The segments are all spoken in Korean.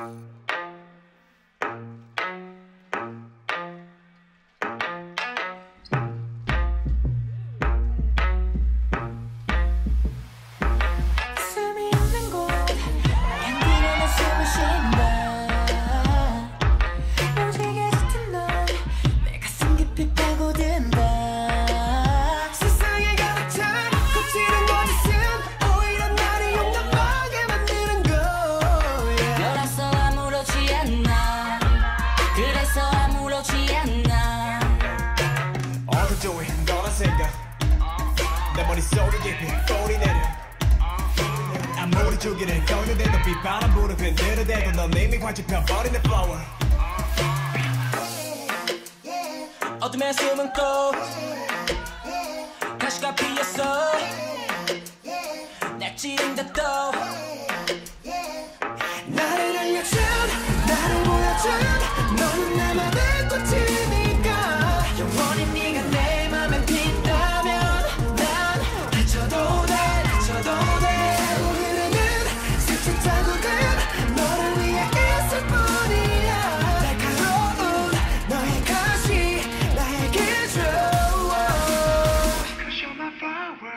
내 머릿속에 깊이 뿌리 내려 아무리 주기를 꺼내대도 비바람 불어 흔들어대도 넌 이미 관집혀버린 내 flower 어둠에 숨은 꽃 가시가 피었어 날 찌른다 또 나를 알려준 나를 보여준 너는 나만의 꽃이니까 영원히 네가 내 맘에 핀다면 난 다쳐도 돼 흐르는 스쳐 자국은 너를 위해 있을 뿐이야 날카로운 너의 가시 나에게 줘 Cause you're my flower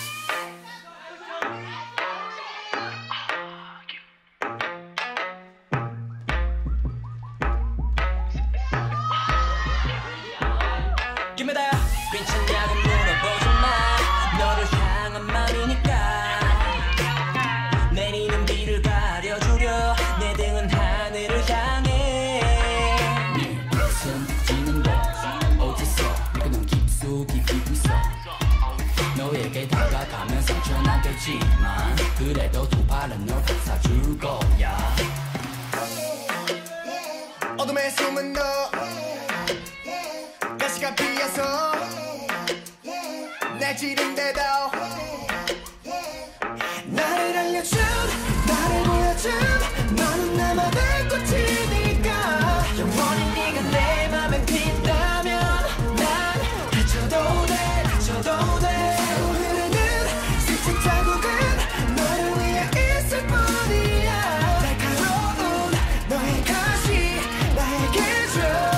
Give me that 괜찮냐고 물어보지 마 너를 향한 맘이니까 내리는 비를 가려주려 내 등은 하늘을 향해 네 가슴 지는 곳 어디서 내가 넌 깊숙이 비고 있어 너에게 다가가면 상처나겠지만 그래도 두 팔은 널 감싸줄 거야 어둠에 숨은 너 가시가 피어서 날 찌른데도 나를 알려준 나를 보여준 너는 나만의 꽃이니까 영원히 네가 내 맘에 핀다면 난 다쳐도 돼 흐르는 스쳐 자국은 너를 위해 있을 뿐이야 날카로운 너의 가시 나에게 줘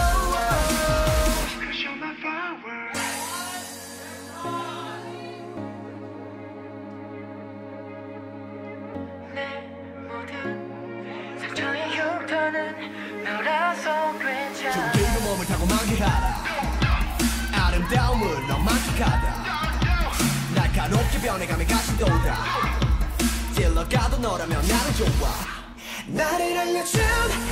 내 모든 상처의 흉터는 너라서 괜찮아 종기로 몸을 타고 만개하라 아름다움을 넌 만끽하다 날카롭게 변해가며 가시 돋아 찔러가도 너라면 나는 좋아 나를 알려준